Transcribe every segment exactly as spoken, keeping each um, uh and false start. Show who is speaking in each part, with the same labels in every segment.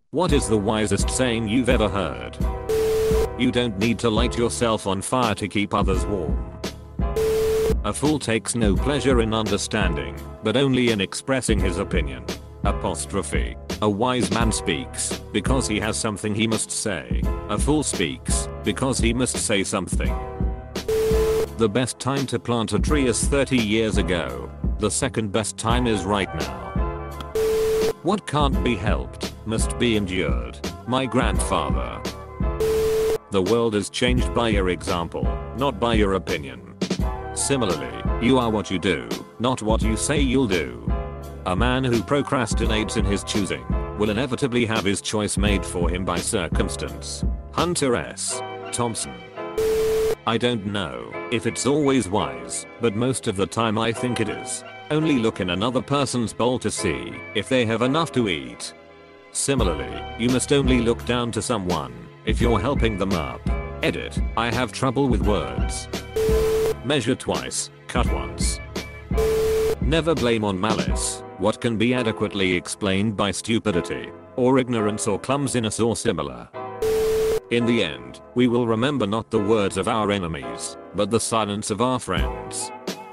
Speaker 1: What is the wisest saying you've ever heard? You don't need to light yourself on fire to keep others warm. A fool takes no pleasure in understanding, but only in expressing his opinion. Apostrophe. A wise man speaks because he has something he must say. A fool speaks because he must say something. The best time to plant a tree is thirty years ago. The second best time is right now. What can't be helped must be endured. My grandfather. The world is changed by your example, not by your opinion. Similarly, you are what you do, not what you say you'll do. A man who procrastinates in his choosing will inevitably have his choice made for him by circumstance. Hunter S. Thompson. I don't know if it's always wise, but most of the time I think it is. Only look in another person's bowl to see if they have enough to eat. Similarly, you must only look down to someone if you're helping them up. Edit. I have trouble with words. Measure twice, cut once. Never blame on malice what can be adequately explained by stupidity, or ignorance, or clumsiness, or similar. In the end, we will remember not the words of our enemies, but the silence of our friends.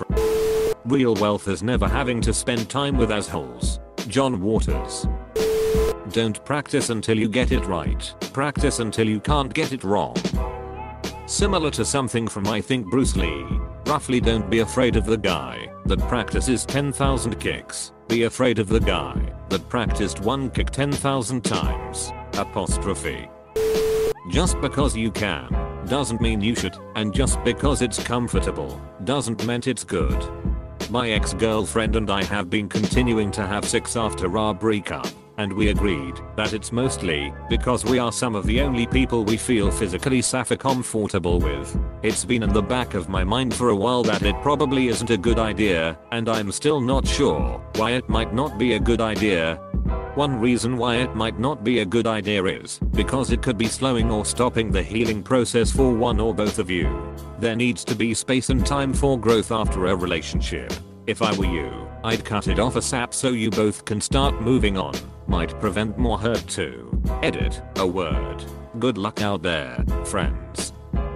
Speaker 1: Real wealth is never having to spend time with assholes. John Waters. Don't practice until you get it right. Practice until you can't get it wrong. Similar to something from I think Bruce Lee. Roughly, don't be afraid of the guy that practices ten thousand kicks. Be afraid of the guy that practiced one kick ten thousand times. Apostrophe. Just because you can doesn't mean you should, and just because it's comfortable doesn't mean it's good. My ex-girlfriend and I have been continuing to have sex after our breakup, and we agreed that it's mostly because we are some of the only people we feel physically safe or comfortable with. It's been in the back of my mind for a while that it probably isn't a good idea, and I'm still not sure why it might not be a good idea. One reason why it might not be a good idea is because it could be slowing or stopping the healing process for one or both of you. There needs to be space and time for growth after a relationship. If I were you, I'd cut it off ASAP so you both can start moving on. Might prevent more hurt too. Edit. A word. Good luck out there, friends.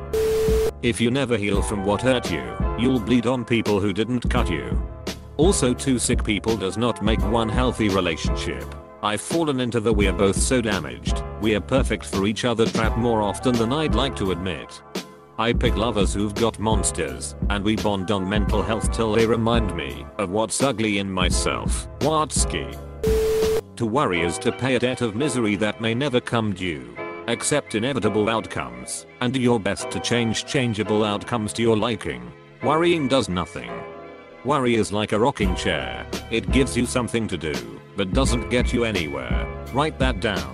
Speaker 1: If you never heal from what hurt you, you'll bleed on people who didn't cut you. Also, two sick people does not make one healthy relationship. I've fallen into the "we're both so damaged, we're perfect for each other" trap more often than I'd like to admit. I pick lovers who've got monsters, and we bond on mental health till they remind me of what's ugly in myself. Watsky. To worry is to pay a debt of misery that may never come due. Accept inevitable outcomes, and do your best to change changeable outcomes to your liking. Worrying does nothing. Worry is like a rocking chair. It gives you something to do, but doesn't get you anywhere. Write that down.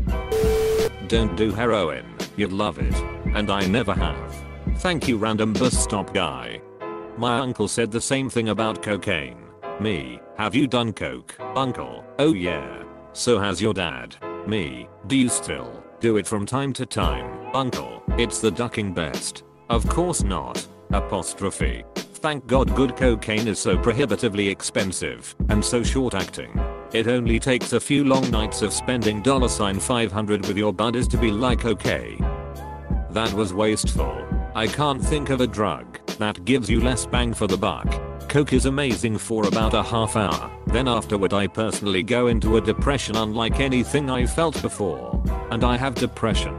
Speaker 1: Don't do heroin. You'd love it. And I never have. Thank you, random bus stop guy. My uncle said the same thing about cocaine. Me. Have you done coke, uncle? Oh yeah. So has your dad. Me. Do you still do it from time to time, uncle? It's the ducking best. Of course not. Apostrophe. Thank God good cocaine is so prohibitively expensive and so short acting. It only takes a few long nights of spending dollar sign five hundred with your buddies to be like, okay, that was wasteful. I can't think of a drug that gives you less bang for the buck. Coke is amazing for about a half hour, then afterward I personally go into a depression unlike anything I felt before. And I have depression.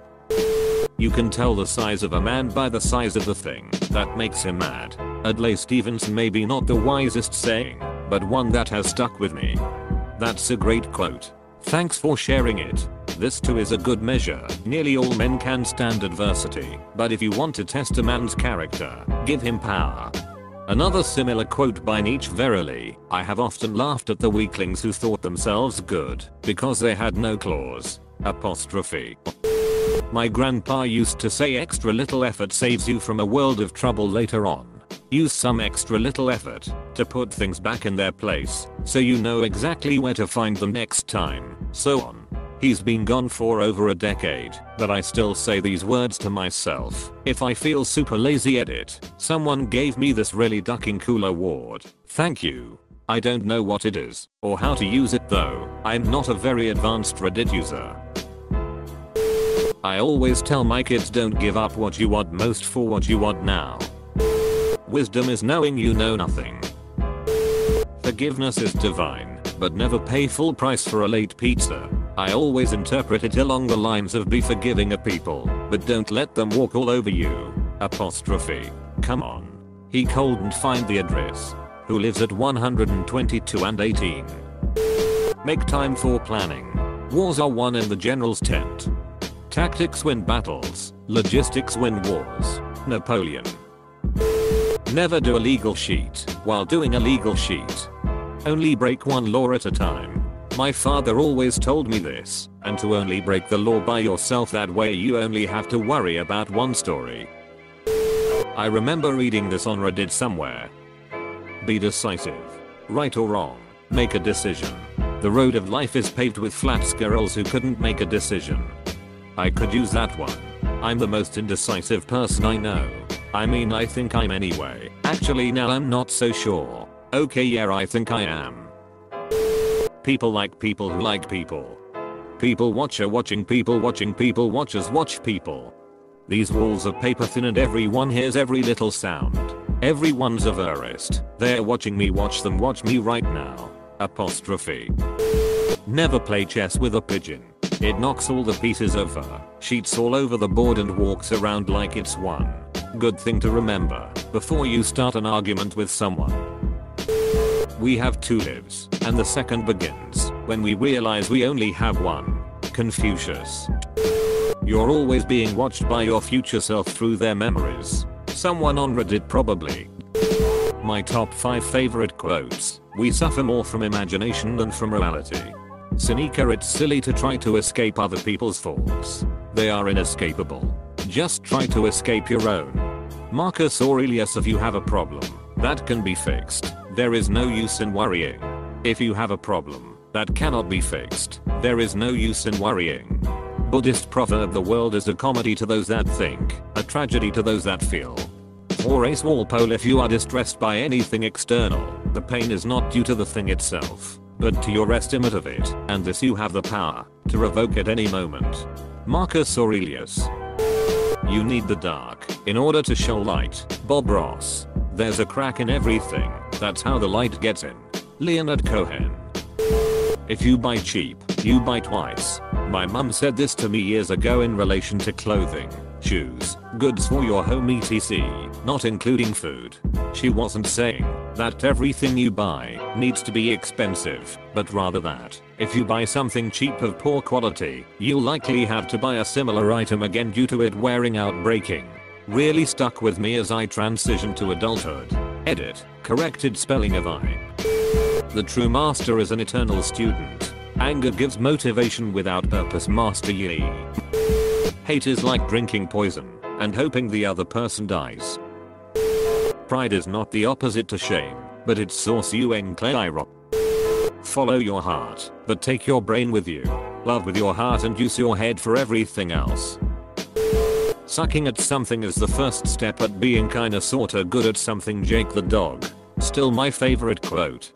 Speaker 1: You can tell the size of a man by the size of the thing that makes him mad. Adlai Stevenson may be not the wisest saying, but one that has stuck with me. That's a great quote. Thanks for sharing it. This too is a good measure. Nearly all men can stand adversity, but if you want to test a man's character, give him power. Another similar quote by Nietzsche. Verily, I have often laughed at the weaklings who thought themselves good because they had no claws. Apostrophe. My grandpa used to say extra little effort saves you from a world of trouble later on. Use some extra little effort to put things back in their place so you know exactly where to find them next time. So on. He's been gone for over a decade, but I still say these words to myself if I feel super lazy. Edit. Someone gave me this really ducking cool award. Thank you. I don't know what it is or how to use it though. I'm not a very advanced Reddit user. I always tell my kids don't give up what you want most for what you want now. Wisdom is knowing you know nothing. Forgiveness is divine, but never pay full price for a late pizza. I always interpret it along the lines of be forgiving of people, but don't let them walk all over you. Apostrophe. Come on. He couldn't find the address. Who lives at one hundred twenty-two and eighteen. Make time for planning. Wars are won in the general's tent. Tactics win battles, logistics win wars. Napoleon. Never do a legal sheet while doing a legal sheet. Only break one law at a time. My father always told me this, and to only break the law by yourself, that way you only have to worry about one story. I remember reading this on Reddit somewhere. Be decisive. Right or wrong, make a decision. The road of life is paved with flat squirrels who couldn't make a decision. I could use that one. I'm the most indecisive person I know. I mean, I think I'm anyway. Actually now I'm not so sure. Okay, yeah, I think I am. People like people who like people. People watcher watching people watching people watchers watch people. These walls are paper thin and everyone hears every little sound. Everyone's a verist. They're watching me watch them watch me right now. Apostrophe. Never play chess with a pigeon. It knocks all the pieces over, cheats all over the board and walks around like it's won. Good thing to remember before you start an argument with someone. We have two lives, and the second begins when we realize we only have one. Confucius. You're always being watched by your future self through their memories. Someone on Reddit probably. My top five favorite quotes. We suffer more from imagination than from reality. Seneca, it's silly to try to escape other people's faults. They are inescapable. Just try to escape your own. Marcus Aurelius, if you have a problem, that can be fixed, there is no use in worrying. If you have a problem that cannot be fixed, there is no use in worrying. Buddhist proverb, the world is a comedy to those that think, a tragedy to those that feel. Horace Walpole, if you are distressed by anything external, the pain is not due to the thing itself, but to your estimate of it, and this you have the power to revoke at any moment. Marcus Aurelius. You need the dark in order to show light. Bob Ross. There's a crack in everything, that's how the light gets in. Leonard Cohen. If you buy cheap, you buy twice. My mum said this to me years ago in relation to clothing, shoes, goods for your home et cetera, not including food. She wasn't saying that everything you buy needs to be expensive, but rather that if you buy something cheap of poor quality, you'll likely have to buy a similar item again due to it wearing out, breaking. Really stuck with me as I transitioned to adulthood. Edit. Corrected spelling of I. The true master is an eternal student. Anger gives motivation, without purpose master ye. Hate is like drinking poison and hoping the other person dies. Pride is not the opposite to shame, but its source you enclairo. Follow your heart, but take your brain with you. Love with your heart and use your head for everything else. Sucking at something is the first step at being kinda sorta good at something. Jake the dog. Still my favorite quote.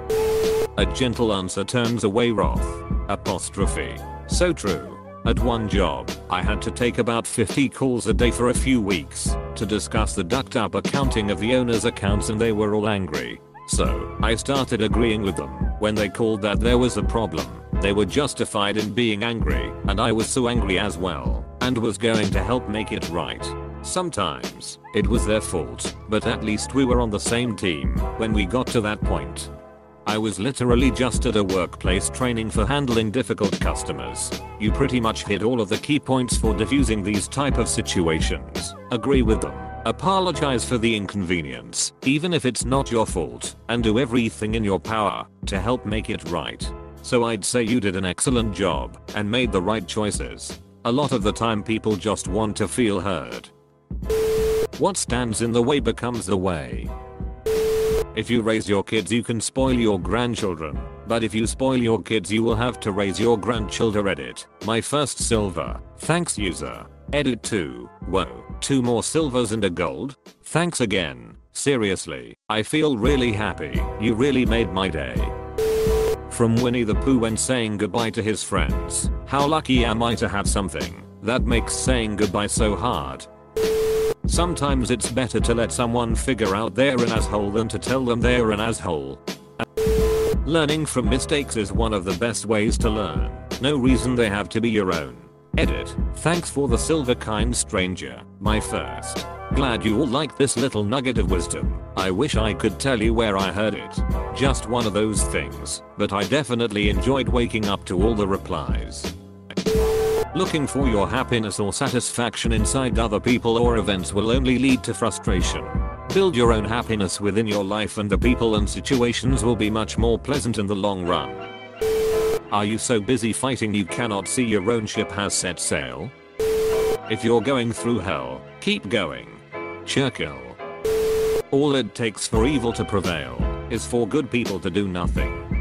Speaker 1: A gentle answer turns away wrath. Apostrophe. So true. At one job, I had to take about fifty calls a day for a few weeks to discuss the ducked up accounting of the owner's accounts, and they were all angry. So, I started agreeing with them when they called that there was a problem. They were justified in being angry, and I was so angry as well, and was going to help make it right. Sometimes, it was their fault, but at least we were on the same team when we got to that point. I was literally just at a workplace training for handling difficult customers. You pretty much hit all of the key points for diffusing these type of situations. Agree with them, apologize for the inconvenience, even if it's not your fault, and do everything in your power to help make it right. So I'd say you did an excellent job and made the right choices. A lot of the time people just want to feel heard. What stands in the way becomes the way. If you raise your kids, you can spoil your grandchildren, but if you spoil your kids, you will have to raise your grandchildren. Edit. My first silver. Thanks user. Edit two. Whoa. Two more silvers and a gold? Thanks again. Seriously, I feel really happy. You really made my day. From Winnie the Pooh when saying goodbye to his friends. How lucky am I to have something that makes saying goodbye so hard. Sometimes it's better to let someone figure out they're an asshole than to tell them they're an asshole. Learning from mistakes is one of the best ways to learn. No reason they have to be your own. Edit. Thanks for the silver kind stranger, my first. Glad you all like this little nugget of wisdom. I wish I could tell you where I heard it. Just one of those things, but I definitely enjoyed waking up to all the replies. Looking for your happiness or satisfaction inside other people or events will only lead to frustration. Build your own happiness within your life and the people and situations will be much more pleasant in the long run. Are you so busy fighting you cannot see your own ship has set sail? If you're going through hell, keep going. Churchill. All it takes for evil to prevail is for good people to do nothing.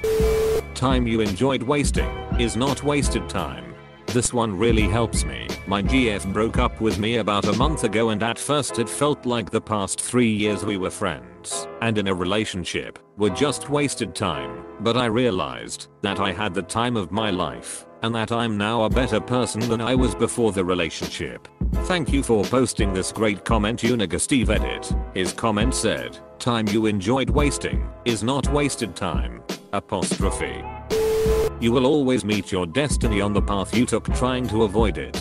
Speaker 1: Time you enjoyed wasting is not wasted time. This one really helps me. My G F broke up with me about a month ago and at first it felt like the past three years we were friends and in a relationship were just wasted time, but I realized that I had the time of my life and that I'm now a better person than I was before the relationship. Thank you for posting this great comment, Uniga Steve. Edit. His comment said, time you enjoyed wasting is not wasted time. Apostrophe. You will always meet your destiny on the path you took trying to avoid it.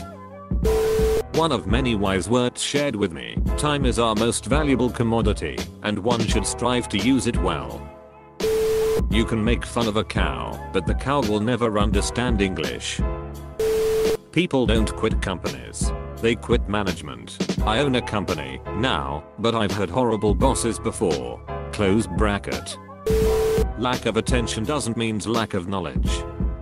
Speaker 1: One of many wise words shared with me, time is our most valuable commodity, and one should strive to use it well. You can make fun of a cow, but the cow will never understand English. People don't quit companies. They quit management. I own a company now, but I've had horrible bosses before. Close bracket. Lack of attention doesn't mean lack of knowledge.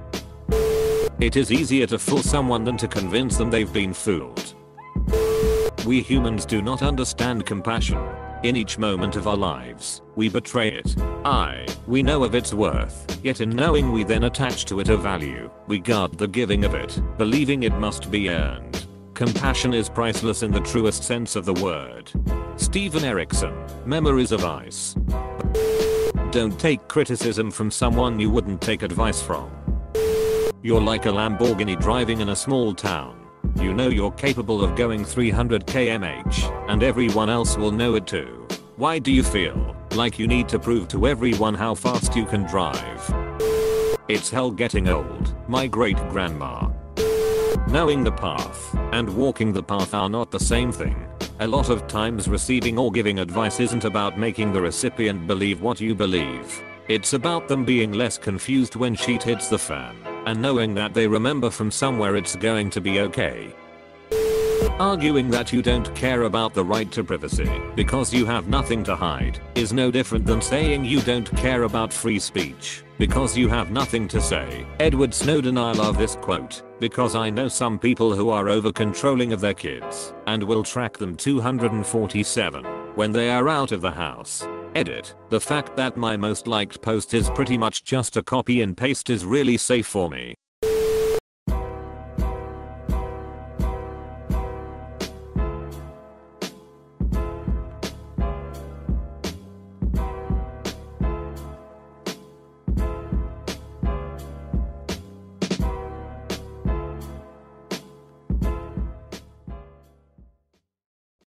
Speaker 1: It is easier to fool someone than to convince them they've been fooled. We humans do not understand compassion. In each moment of our lives, we betray it. I, we know of its worth, yet in knowing we then attach to it a value. We guard the giving of it, believing it must be earned. Compassion is priceless in the truest sense of the word. Steven Erickson, Memories of Ice. Don't take criticism from someone you wouldn't take advice from. You're like a Lamborghini driving in a small town. You know you're capable of going three hundred kilometers per hour, and everyone else will know it too. Why do you feel like you need to prove to everyone how fast you can drive? It's hell getting old, my great grandma. Knowing the path and walking the path are not the same thing. A lot of times receiving or giving advice isn't about making the recipient believe what you believe. It's about them being less confused when shit hits the fan, and knowing that they remember from somewhere it's going to be okay. Arguing that you don't care about the right to privacy because you have nothing to hide is no different than saying you don't care about free speech because you have nothing to say. Edward Snowden. I love this quote because I know some people who are over controlling of their kids and will track them two hundred forty-seven when they are out of the house. Edit. The fact that my most liked post is pretty much just a copy and paste is really safe for me.